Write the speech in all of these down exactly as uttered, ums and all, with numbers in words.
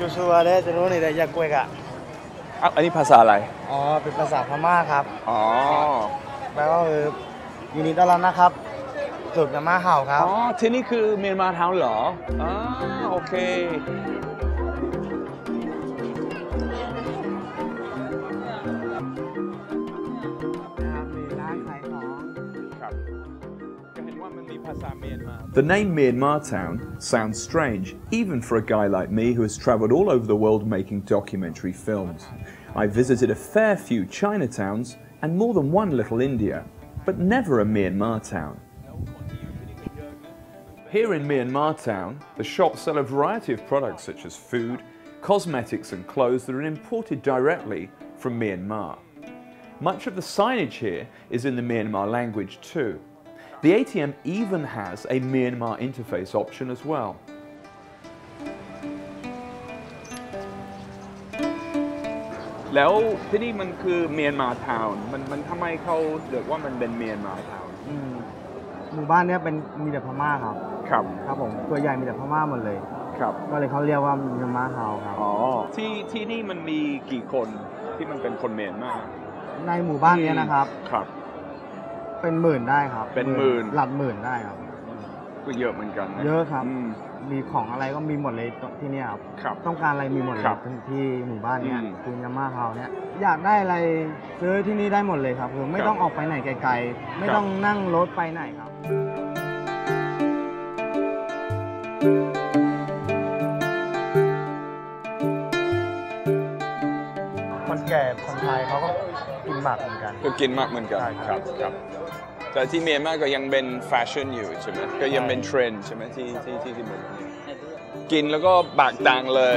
ชัวร์ๆเลยจะรู้นี่แต่อยากกล้วยกะอ่ะอันนี้ภาษาอะไรอ๋อเป็นภาษาพม่าครับอ๋อแปลว่าคือยินดีต้อนรับนะครับสุดมาเห่าครับอ๋อที่นี่คือเมียนมาทาวน์เหรออ๋อโอเค The name Myanmar Town sounds strange, even for a guy like me who has travelled all over the world making documentary films. I visited a fair few Chinatowns and more than one little India, but never a Myanmar town. Here in Myanmar Town, the shops sell a variety of products such as food, cosmetics and clothes that are imported directly from Myanmar. Much of the signage here is in the Myanmar language too. The A T M even has a Myanmar interface option as well. แล้วที่นี่มันคือเมียนมาทาวน์มันมันทำไมเขาเรียกว่ามันเป็นเมียนมาทาวน์หมู่บ้านนี้เป็นมีแต่พม่าครับครับครับผมตัวใหญ่มีแต่พม่าหมดเลยครับก็เลยเขาเรียกว่าเมียนมาทาวน์ครับอ๋อที่ที่นี่มันมีกี่คนที่มันเป็นคนเมียนมาในหมู่บ้านนี้นะครับครับเป็นหมื่นได้ครับเป็นหมื่นหลักหมื่นได้ครับก็เยอะเหมือนกันเยอะครับมีของอะไรก็มีหมดเลยที่นี่ครับต้องการอะไรมีหมดเลยที่หมู่บ้านนี้คือยัมมาเฮาเนี่ยอยากได้อะไรซื้อที่นี่ได้หมดเลยครับคือไม่ต้องออกไปไหนไกลๆไม่ต้องนั่งรถไปไหนครับคนแก่คนไทยเขาก็กินหมากเหมือนกันก็กินมากเหมือนกันครับครับแต่ที่เมียนมาก็ยังเป็นแฟชั่นอยู่ใช่ไหมก็ยังเป็นเทรนด์ใช่ไหมที่ที่ที่ที่เมียนมากินแล้วก็บากตังเลย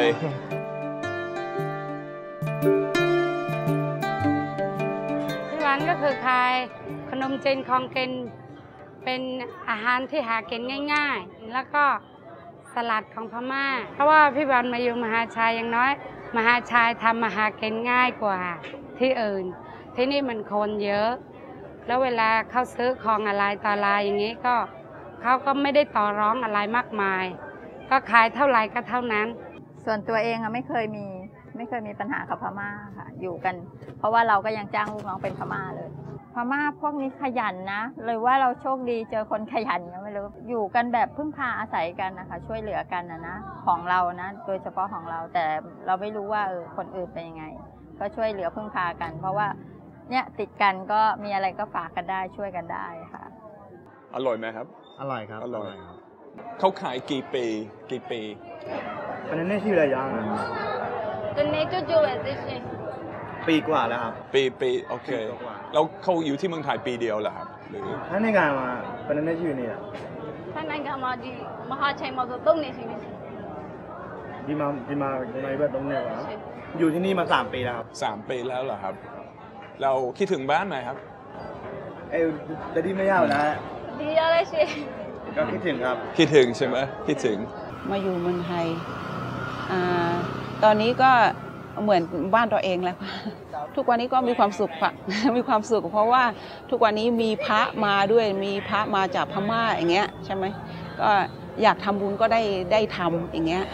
ที่ร้านก็คือขายขนมจีนของกินเป็นอาหารที่หากินง่ายๆแล้วก็สลัดของพม่าเพราะว่าพี่บอลมาอยู่มหาชัยอย่างน้อยมหาชัยทำมาหากินง่ายกว่าที่อื่นที่นี่มันคนเยอะแล้วเวลาเขาซื้อของอะไรต่ออะไรอย่างนี้ก็เขาก็ไม่ได้ต่อร้องอะไรมากมายก็ขายเท่าไหร่ก็เท่านั้นส่วนตัวเองอะไม่เคยมีไม่เคยมีปัญหากับพม่าค่ะอยู่กันเพราะว่าเราก็ยังจ้างลูกน้องเป็นพม่าเลยพม่าพวกนี้ขยันนะเลยว่าเราโชคดีเจอคนขยันก็ไม่รู้อยู่กันแบบพึ่งพาอาศัยกันนะคะช่วยเหลือกันนะนะของเรานะโดยเฉพาะของเราแต่เราไม่รู้ว่าเออคนอื่นเป็นยังไงก็ช่วยเหลือพึ่งพากันเพราะว่าเนี่ยติดกันก็มีอะไรก็ฝากกันได้ช่วยกันได้ค่ะอร่อยไหมครับอร่อยครับอร่อยครับเขาขายกี่ปีกี่ปีอันนั้นนี่ชื่ออะไรยังตัวนี้จุ๊จุ๊แบบนี้ปีกว่าแล้วครับปีปีโอเคแล้วเขาอยู่ที่เมืองไทยปีเดียวเหรอครับหรือท่านในการมาเป็นนั่นชื่อนี่อ่ะท่านในการมาดีมหาชัยมาตัวต้นนี่สิดีมาดีมาดีมาแบบตรงนี้วะอยู่ที่นี่มาสามปีแล้วครับสามปีแล้วเหรอครับเราคิดถึงบ้านไหมครับเอ้แต่ดีไม่ยากนะดีอะไรสิก็คิดถึงครับคิดถึงใช่ไหมคิดถึงมาอยู่เมืองไทยอ่าตอนนี้ก็เหมือนบ้านตัวเองแล้วทุกวันนี้ก็มีความสุขค่ะมีความสุขเพราะว่าทุกวันนี้มีพระมาด้วยมีพระมาจากพม่าอย่างเงี้ยใช่ไหมก็อยากทำบุญก็ได้ได้ทำอย่างเงี้ย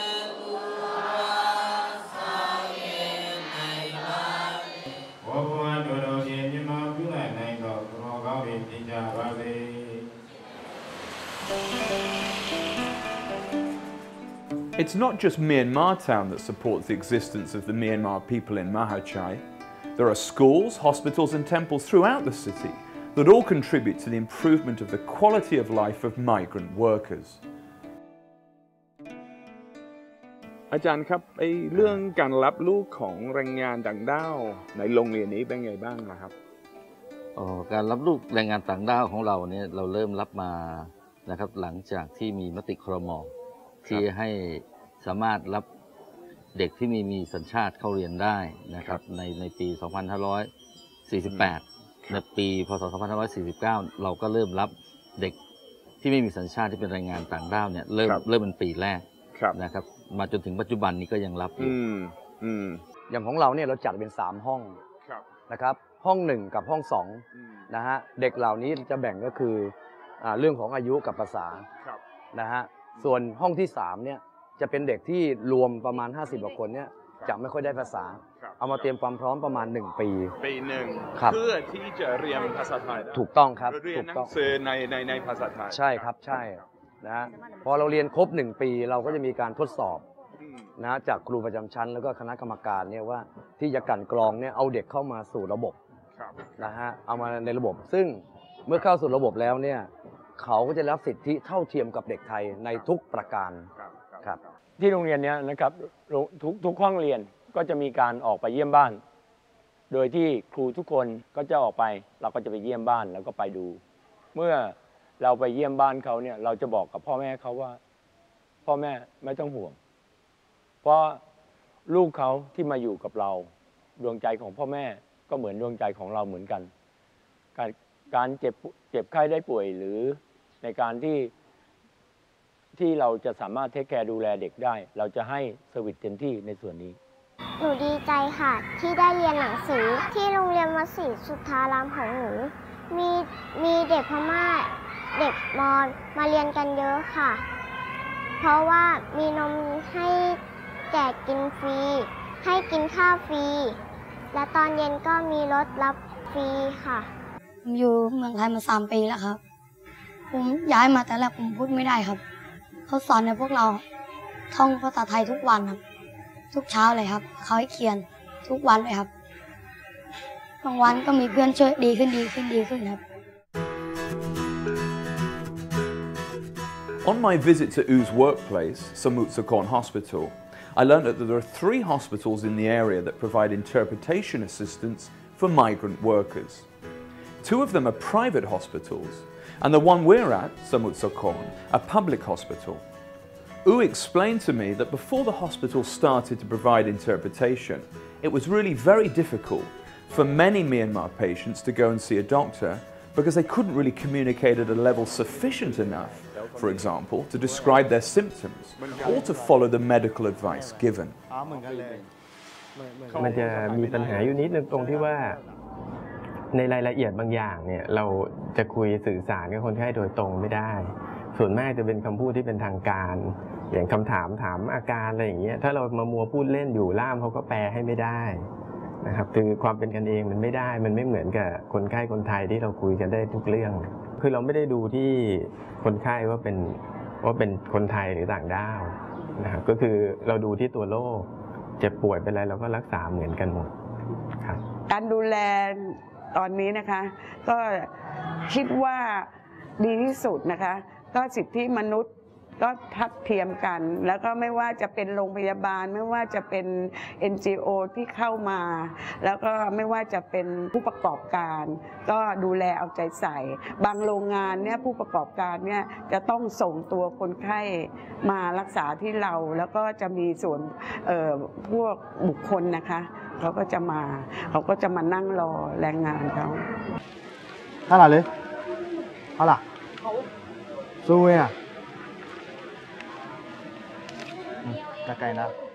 It's not just Myanmar Town that supports the existence of the Myanmar people in Mahachai. There are schools, hospitals and temples throughout the city that all contribute to the improvement of the quality of life of migrant workers. อาจารย์ครับไอ้เรื่องการรับลูกของแรงงานต่างด้าวในโรงเรียนนี้เป็นไงบ้างนะครับอ๋อการรับลูกแรงงานต่างด้าวของเราเนี่ยเราเริ่มรับมานะครับหลังจากที่มีมติครม.ที่ให้สามารถรับเด็กที่มีมีสัญชาติเข้าเรียนได้นะครับในในปี สองพันห้าร้อยสี่สิบแปด ในปีพ.ศ. สองพันห้าร้อยสี่สิบเก้า เราก็เริ่มรับเด็กที่ไม่มีสัญชาติที่เป็นแรงงานต่างด้าวเนี่ยเริ่มเริ่มเป็นปีแรกนะครับมาจนถึงปัจจุบันนี้ก็ยังรับอยู่อย่างของเราเนี่ยเราจัดเป็นสามห้องนะครับห้องหนึ่งกับห้องสองนะฮะเด็กเหล่านี้จะแบ่งก็คือเรื่องของอายุกับภาษานะฮะส่วนห้องที่สามเนี่ยจะเป็นเด็กที่รวมประมาณ ห้าสิบกว่าคนเนี่ยจะไม่ค่อยได้ภาษา เอามาเตรียมความพร้อมประมาณ หนึ่ง ปีปีหนึ่งครับเพื่อที่จะเรียนภาษาไทยได้ถูกต้องครับเรียถูนกหนัต้องงสือในในในภาษาไทยใช่ครับใช่นะฮะพอเราเรียนครบ หนึ่ง ปีเราก็จะมีการทดสอบอืมนะจากครูประจำชั้นแล้วก็คณะกรรมการเนี่ยว่าที่จะกลั่นกรองเนี่ยเอาเด็กเข้ามาสู่ระบบครับนะฮะเอามาในระบบ ซึ่งเมื่อเข้าสู่ระบบแล้วเนี่ยเขาก็จะรับสิทธิเท่าเทียมกับเด็กไทยในทุกประการครับครับที่โรงเรียนเนี้ยนะครับทุกทุกห้องเรียนก็จะมีการออกไปเยี่ยมบ้าน โดยที่ครูทุกคนก็จะออกไปเราก็จะไปเยี่ยมบ้านแล้วก็ไปดู เมื่อเราไปเยี่ยมบ้านเขาเนี่ยเราจะบอกกับพ่อแม่เขาว่า พ่อแม่ไม่ต้องห่วง เพราะลูกเขาที่มาอยู่กับเราดวงใจของพ่อแม่ก็เหมือนดวงใจของเราเหมือนกัน การการเจ็บเจ็บไข้ได้ป่วยหรือในการที่ที่เราจะสามารถเทคแคร์ดูแลเด็กได้ เราจะให้เซอร์วิสเต็มที่ในส่วนนี้หนูดีใจค่ะที่ได้เรียนหนังสือที่โรงเรียนวัดศรีสุทธารามของหนูมีมีเด็กพม่าเด็กมอญมาเรียนกันเยอะค่ะ เพราะว่ามีนมให้แจกกินฟรีให้กินข้าวฟรีและตอนเย็นก็มีรถรับฟรีค่ะผมอยู่เมืองไทยมาสามปีแล้วครับผมย้ายมาแต่แรกผมพูดไม่ได้ครับเขาสอนให้พวกเราท่องภาษาไทยทุกวันครับทุกเช้าเลยครับเขาให้เขียนทุกวันเลยครับบางวันก็มีเพื่อนช่วยดีขึ้นดีขึ้นดีขึ้นครับ On my visit to U's workplace, Samut Sakhon Hospital, I learned that there are three hospitals in the area that provide interpretation assistance for migrant workers. Two of them are private hospitals, and the one we're at, Samut Sakhon, a public hospital. U explained to me that before the hospital started to provide interpretation, it was really very difficult for many Myanmar patients to go and see a doctor because they couldn't really communicate at a level sufficient enough, for example, to describe their symptoms or to follow the medical advice given. มันจะมีปัญหาอยู่นิดนึงตรงที่ว่าในรายละเอียดบางอย่างเนี่ยเราจะคุยสื่อสารกับคนไข้โดยตรงไม่ได้ ส่วนมากจะเป็นคำพูดที่เป็นทางการอย่างคำถามถามอาการอะไรอย่างเงี้ยถ้าเรามามัวพูดเล่นอยู่ล่ามเขาก็แปลให้ไม่ได้นะครับคือความเป็นกันเองมันไม่ได้มันไม่เหมือนกับคนไข้คนไทยที่เราคุยกันได้ทุกเรื่องคือเราไม่ได้ดูที่คนไข้ว่าเป็นว่าเป็นคนไทยหรือต่างด้าวนะครับก็คือเราดูที่ตัวโรคเจ็บป่วยเป็นอะไรเราก็รักษาเหมือนกันหมดครับการดูแลตอนนี้นะคะก็คิดว่าดีที่สุดนะคะก็สิทธิมนุษย์ก็ทัดเทียมกันแล้วก็ไม่ว่าจะเป็นโรงพยาบาลไม่ว่าจะเป็น เอ็น จี โอ ที่เข้ามาแล้วก็ไม่ว่าจะเป็นผู้ประกอบการก็ดูแลเอาใจใส่บางโรงงานเนี่ยผู้ประกอบการเนี่ยจะต้องส่งตัวคนไข้มารักษาที่เราแล้วก็จะมีส่วนเอ่อพวกบุคคลนะคะเขาก็จะมาเขาก็จะมานั่งรอแรงงานเขาเท่าไหร่เลยเท่าไหร่สู้อ่ะไกลๆนะ